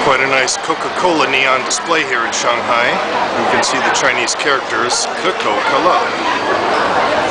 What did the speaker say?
Quite a nice Coca-Cola neon display here in Shanghai. You can see the Chinese characters Coca-Cola.